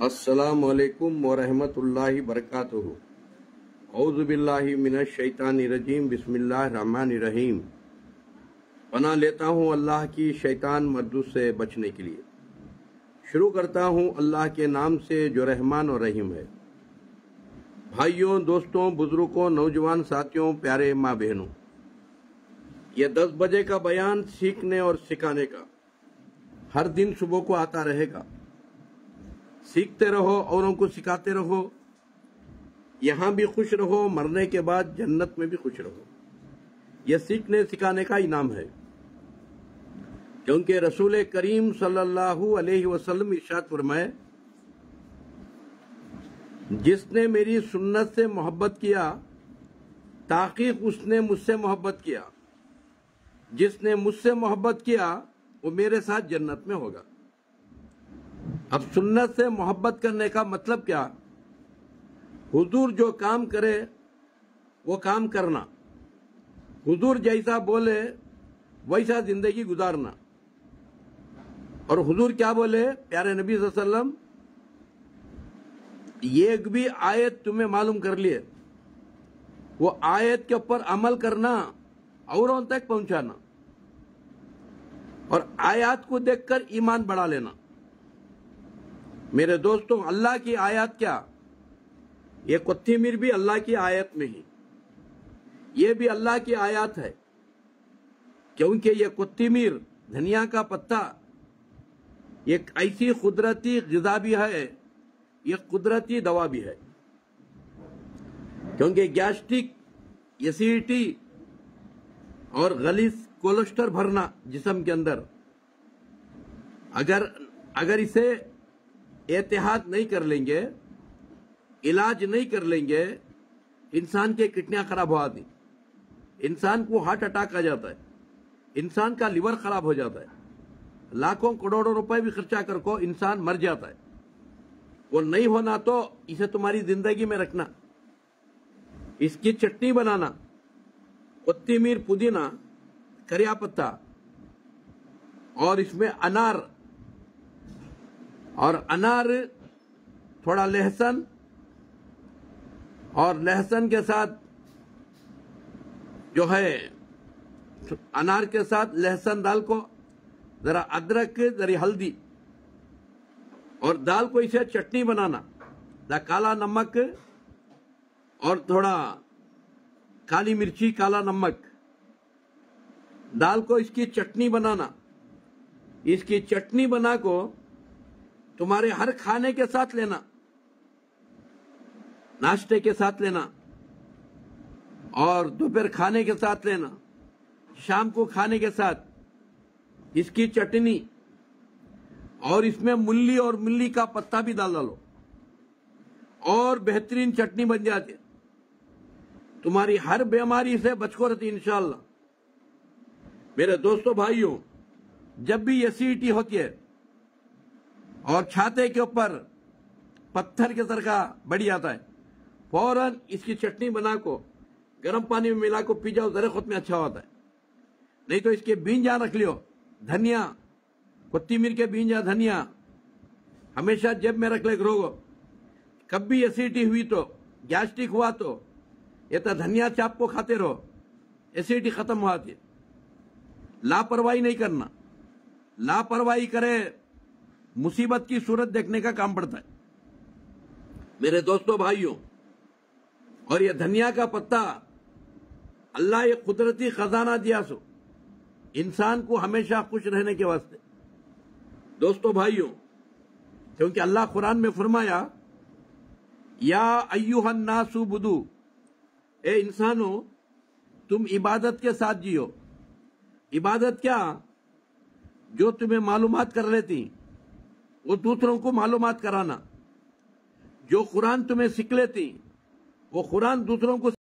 अस्सलामु अलैकुम वरहमतुल्लाहि बरकातुहू। औज़ु बिल्लाहि मिनश शैतानिर रजीम। बिस्मिल्लाहिर रहमानिर रहीम। पनाह लेता हूँ अल्लाह की शैतान मर्दूद से बचने के लिए। शुरू करता हूँ अल्लाह के नाम से जो रहमान और रहीम है। भाइयों, दोस्तों, बुजुर्गों, नौजवान साथियों, प्यारे माँ बहनों, यह 10 बजे का बयान सीखने और सिखाने का हर दिन सुबह को आता रहेगा। सीखते रहो, औरों को सिखाते रहो। यहां भी खुश रहो, मरने के बाद जन्नत में भी खुश रहो। यह सीखने सिखाने का इनाम है, क्योंकि रसूल करीम सल्लल्लाहु अलैहि वसल्लम इरशाद फरमाए, जिसने मेरी सुन्नत से मोहब्बत किया ताकीक उसने मुझसे मोहब्बत किया। जिसने मुझसे मोहब्बत किया वो मेरे साथ जन्नत में होगा। अब सुन्नत से मोहब्बत करने का मतलब क्या? हुजूर जो काम करे वो काम करना, हुजूर जैसा बोले वैसा जिंदगी गुजारना। और हुजूर क्या बोले प्यारे नबी सल्लल्लाहु अलैहि वसल्लम, एक भी आयत तुम्हें मालूम कर लिए, वो आयत के ऊपर अमल करना, औरों तक पहुंचाना, और आयत को देखकर ईमान बढ़ा लेना। मेरे दोस्तों, अल्लाह की आयत क्या? ये कोत्तीमीर भी अल्लाह की आयत में ही, ये भी अल्लाह की आयत है, क्योंकि ये कोत्तीमीर धनिया का पत्ता एक ऐसी कुदरती ग़िज़ा भी है, ये कुदरती दवा भी है। क्योंकि गैस्ट्रिक, एसिडिटी और गलीज कोलेस्ट्रॉल भरना जिस्म के अंदर, अगर इसे एहतियात नहीं कर लेंगे, इलाज नहीं कर लेंगे, इंसान के किडनियां खराब हो जाती, इंसान को हार्ट अटैक आ जाता है, इंसान का लिवर खराब हो जाता है, लाखों करोड़ों रुपए भी खर्चा करको इंसान मर जाता है। वो नहीं होना तो इसे तुम्हारी जिंदगी में रखना, इसकी चटनी बनाना, कोत्तीमीर, पुदीना, करिया पत्ता, और इसमें अनार, और अनार थोड़ा लहसुन, और लहसुन के साथ जो है अनार के साथ लहसुन डाल को, जरा अदरक, जरा हल्दी, और दाल को इसे चटनी बनाना, काला नमक और थोड़ा काली मिर्ची, काला नमक, दाल को इसकी चटनी बनाना। इसकी चटनी बना को तुम्हारे हर खाने के साथ लेना, नाश्ते के साथ लेना, और दोपहर खाने के साथ लेना, शाम को खाने के साथ इसकी चटनी, और इसमें मूली और मूली का पत्ता भी डाल डालो, और बेहतरीन चटनी बन जाती है। तुम्हारी हर बीमारी से बचको रहती इंशाअल्लाह। मेरे दोस्तों, भाइयों, जब भी एसिडिटी होती है और छाते के ऊपर पत्थर के तरह का बढ़ जाता है, फौरन इसकी चटनी बना को गर्म पानी में मिला को पी जाओ, जरा खुद में अच्छा होता है। नहीं तो इसके बीज यहाँ रख लियो, धनिया, कोत्तीमीर के बीज या धनिया हमेशा जेब में रख ले रोगो। कभी एसिडिटी हुई तो, गैस्ट्रिक हुआ तो ये तो धनिया चाप को खाते रहो, एसिडिटी खत्म हो जाती है। लापरवाही नहीं करना, लापरवाही करे मुसीबत की सूरत देखने का काम पड़ता है। मेरे दोस्तों, भाइयों, और ये धनिया का पत्ता अल्लाह ये कुदरती खजाना दिया सो इंसान को हमेशा खुश रहने के वास्ते। दोस्तों, भाइयों, क्योंकि अल्लाह कुरान में फरमाया, या अय्युहन नासु बुदू, ए इंसानों तुम इबादत के साथ जियो। इबादत क्या? जो तुम्हें मालूमात कर लेती वो दूसरों को मालूमात कराना। जो कुरान तुम्हें सीख लेती वो कुरान दूसरों को